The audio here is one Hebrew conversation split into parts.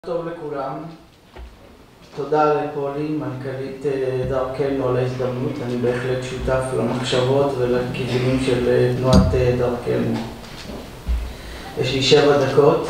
טוב לכולם, תודה לפולי, מנכ"לית דרכנו על ההזדמנות. אני בהחלט שותף למחשבות ולכיוונים של תנועת דרכנו. יש לי 7 דקות,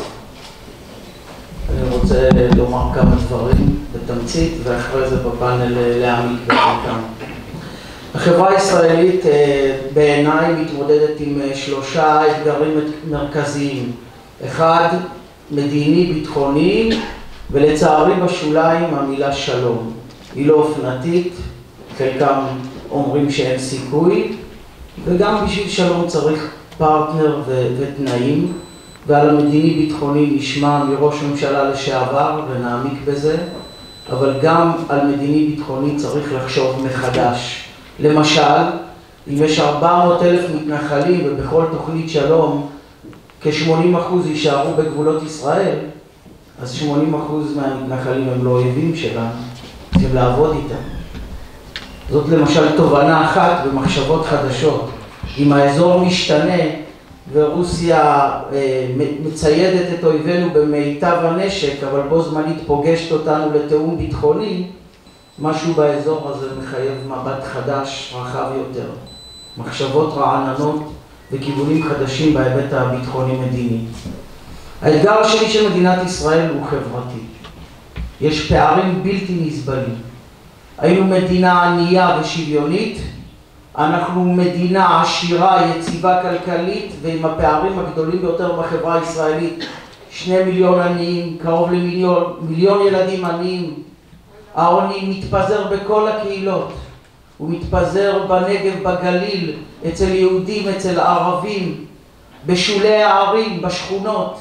אני רוצה לומר כמה דברים בתמצית ואחרי זה בפאנל להעמיק בחלקם. החברה הישראלית בעיניי מתמודדת עם 3 אתגרים מרכזיים. 1, מדיני ביטחוני, ולצערי בשוליים המילה שלום. היא לא אופנתית, חלקם אומרים שאין סיכוי, וגם בשביל שלום צריך פרטנר ותנאים, ועל המדיני ביטחוני נשמע מראש ממשלה לשעבר ונעמיק בזה, אבל גם על מדיני ביטחוני צריך לחשוב מחדש. למשל, אם יש 400,000 מתנחלים ובכל תוכנית שלום כ-80% יישארו בגבולות ישראל, אז 80% מהמתנחלים הם לא אויבים שלנו, צריכים לעבוד איתם. זאת למשל תובנה אחת במחשבות חדשות. אם האזור משתנה ורוסיה מציידת את אויבינו במיטב הנשק, אבל בו זמנית פוגשת אותנו לתאום ביטחוני, משהו באזור הזה מחייב מבט חדש, רחב יותר. מחשבות רעננות וכיוונים חדשים בהיבט הביטחוני-מדיני. האתגר השני של מדינת ישראל הוא חברתי. יש פערים בלתי נסבלים. היינו מדינה ענייה ושוויונית, אנחנו מדינה עשירה, יציבה כלכלית, ועם הפערים הגדולים ביותר בחברה הישראלית, 2 מיליון עניים, קרוב למיליון ילדים עניים. העוני מתפזר בכל הקהילות. הוא מתפזר בנגב, בגליל, אצל יהודים, אצל ערבים, בשולי הערים, בשכונות.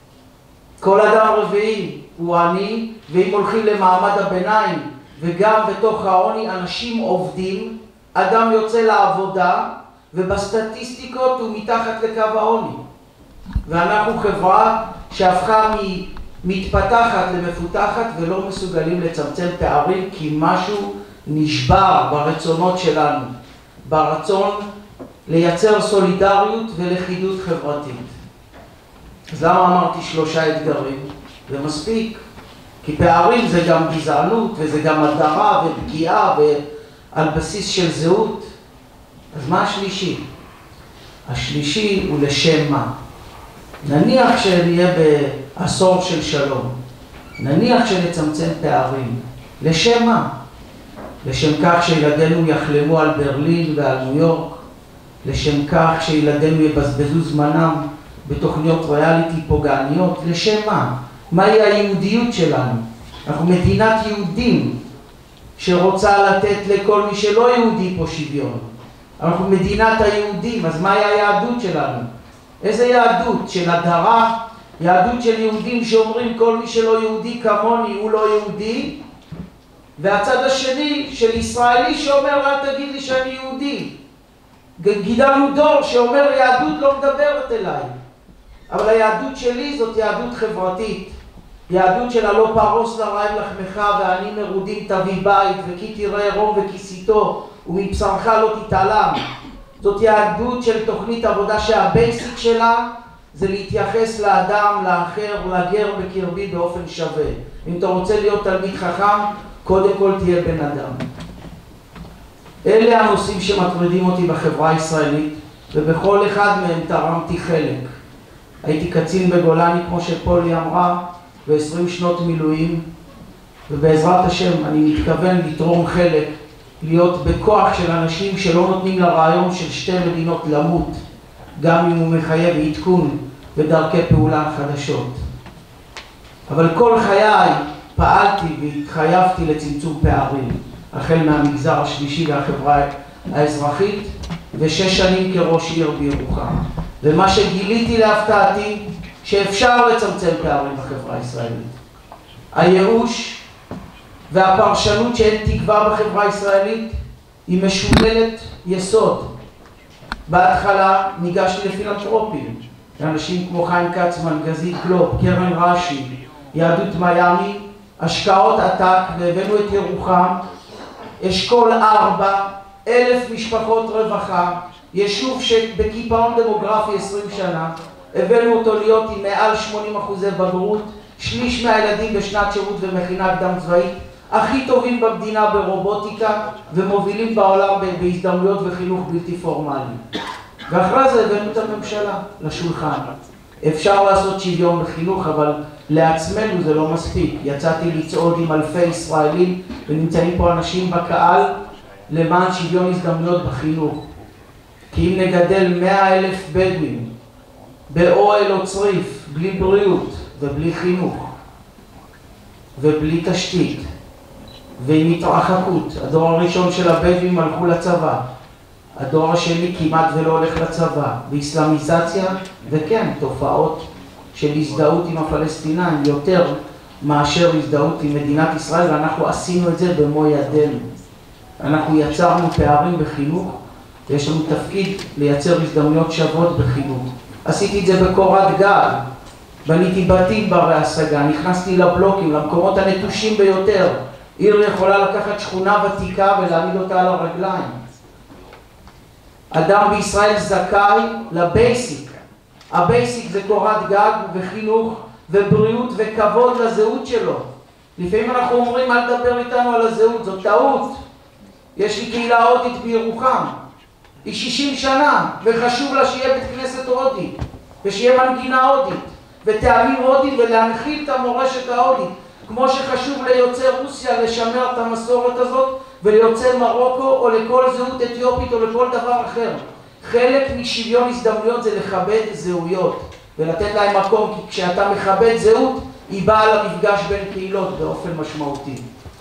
כל אדם רביעי הוא עני, ואם הולכים למעמד הביניים, וגם בתוך העוני אנשים עובדים, אדם יוצא לעבודה, ובסטטיסטיקות הוא מתחת לקו העוני. ואנחנו חברה שהפכה מתפתחת למפותחת ולא מסוגלים לצמצם פערים, כי משהו נשבר ברצונות שלנו, ברצון לייצר סולידריות ולכידות חברתית. אז למה אמרתי 3 אתגרים? זה מספיק, כי פערים זה גם גזענות וזה גם הדרה ופגיעה ועל בסיס של זהות. אז מה השלישי? השלישי הוא לשם מה? נניח שנהיה בעשור של שלום, נניח שנצמצם פערים, לשם מה? לשם כך שילדינו יחלמו על ברלין ועל ניו יורק, לשם כך שילדינו יבזבזו זמנם בתוכניות ריאליטי פוגעניות, לשם מה? מהי היהודיות שלנו? אנחנו מדינת יהודים שרוצה לתת לכל מי שלא יהודי פה שוויון. אנחנו מדינת היהודים, אז מהי היהדות שלנו? איזה יהדות? של הדרה? יהדות של יהודים שאומרים כל מי שלא יהודי כמוני הוא לא יהודי? והצד השני של ישראלי שאומר אל תגיד לי שאני יהודי. גידלנו דור שאומר יהדות לא מדברת אליי. אבל היהדות שלי זאת יהדות חברתית. יהדות של הלא פרוס לרעב לחמך ועני מרודים תביא בית וכי תראה ערום וכיסיתו ומבשרך לא תתעלם. זאת יהדות של תוכנית עבודה שהבייסיק שלה זה להתייחס לאדם, לאחר, לגר בקרבי באופן שווה. אם אתה רוצה להיות תלמיד חכם, קודם כל תהיה בן אדם. אלה הנושאים שמטרידים אותי בחברה הישראלית, ובכל אחד מהם תרמתי חלק. הייתי קצין בגולני, כמו שפולי אמרה, ב-20 שנות מילואים, ובעזרת השם אני מתכוון לתרום חלק, להיות בכוח של אנשים שלא נותנים לרעיון של 2 מדינות למות, גם אם הוא מחייב עדכון ודרכי פעולה חדשות. אבל כל חיי פעלתי והתחייבתי לצמצום פערים, החל מהמגזר השלישי והחברה האזרחית, ו6 שנים כראש עיר בירוחם. ומה שגיליתי להפתעתי, שאפשר לצמצם פערים בחברה הישראלית. הייאוש והפרשנות שאין תקווה בחברה הישראלית היא משוללת יסוד. בהתחלה ניגשתי לפילנתרופים, לאנשים כמו חיים כצמן, גזית קלופ, קרן רש"י, יהדות מיאמי, השקעות עתק, והבאנו את ירוחם, אשכול 4, 1,000 משפחות רווחה, יישוב שבקיפאון דמוגרפי 20 שנה, הבאנו אותו להיות עם מעל 80% בגרות, שליש מהילדים בשנת שירות ומכינה קדם צבאית, הכי טובים במדינה ברובוטיקה ומובילים בעולם בהזדמנויות וחינוך בלתי פורמלי. ואחרי זה הבאנו את הממשלה לשולחן. אפשר לעשות שוויון בחינוך, אבל לעצמנו זה לא מספיק. יצאתי לצעוד עם אלפי ישראלים ונמצאים פה אנשים בקהל למען שוויון הזדמנויות בחינוך. כי אם נגדל 100,000 בדואים באוהל או צריף, בלי בריאות ובלי חינוך ובלי תשתית ועם התרחקות, הדור הראשון של הבדואים הלכו לצבא, הדור השני כמעט ולא הולך לצבא, ואיסלאמיזציה, וכן, תופעות של הזדהות עם הפלסטינאים יותר מאשר הזדהות עם מדינת ישראל, ואנחנו עשינו את זה במו ידינו. אנחנו יצרנו פערים בחינוך, ויש לנו תפקיד לייצר הזדמנויות שוות בחינוך. עשיתי את זה בקורת גג, בניתי בתים ברי השגה, נכנסתי לבלוקים, למקומות הנטושים ביותר. עיר יכולה לקחת שכונה ותיקה ולהעמיד אותה על הרגליים. אדם בישראל זכאי לבייסיק. הבייסיק זה קורת גג וחינוך ובריאות וכבוד לזהות שלו. לפעמים אנחנו אומרים אל תדבר איתנו על הזהות, זו טעות. יש לי קהילה הודית בירוחם, היא 60 שנה וחשוב לה שיהיה בית כנסת הודי ושיהיה מנגינה הודית וטעמים הודית ולהנחיל את המורשת ההודית, כמו שחשוב ליוצאי רוסיה לשמר את המסורת הזאת וליוצאי מרוקו או לכל זהות אתיופית או לכל דבר אחר. חלק משוויון הזדמנויות זה לכבד זהויות ולתת להם מקום, כי כשאתה מכבד זהות היא באה למפגש בין קהילות באופן משמעותי.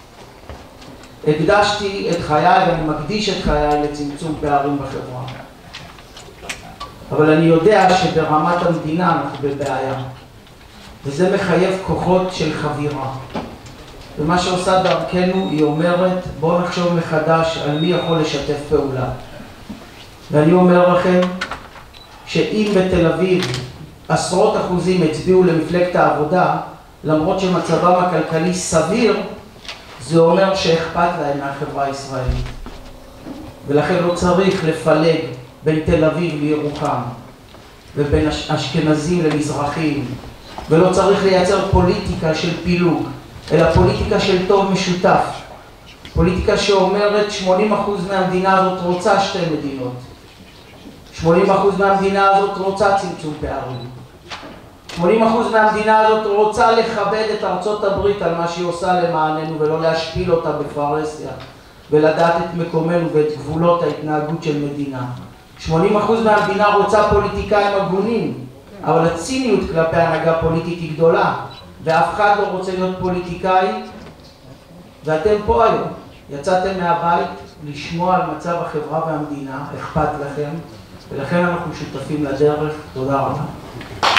הקדשתי את חיי ואני מקדיש את חיי לצמצום פערים בחברה. אבל אני יודע שברמת המדינה אנחנו בבעיה. וזה מחייב כוחות של חבירה. ומה שעושה דרכנו היא אומרת, בואו נחשוב מחדש על מי יכול לשתף פעולה. ואני אומר לכם שאם בתל אביב עשרות אחוזים הצביעו למפלגת העבודה, למרות שמצבם הכלכלי סביר, זה אומר שאכפת להם מהחברה הישראלית. ולכן לא צריך לפלג בין תל אביב לירוחם, ובין אשכנזים למזרחים, ולא צריך לייצר פוליטיקה של פילוג, אלא פוליטיקה של טוב משותף. פוליטיקה שאומרת 80% מהמדינה הזאת רוצה שתי מדינות. 80% מהמדינה הזאת רוצה צמצום פערים. 80% מהמדינה הזאת רוצה לכבד את ארצות הברית על מה שהיא עושה למעננו ולא להשפיל אותה בפרהסיה ולדעת את מקומנו ואת גבולות ההתנהגות של מדינה. 80% מהמדינה רוצה פוליטיקאים הגונים, אבל הציניות כלפי הנהגה פוליטית היא גדולה ואף אחד לא רוצה להיות פוליטיקאי. ואתם פה היום, יצאתם מהבית לשמוע על מצב החברה והמדינה, אכפת לכם ולכן אנחנו שותפים לדרך. תודה רבה.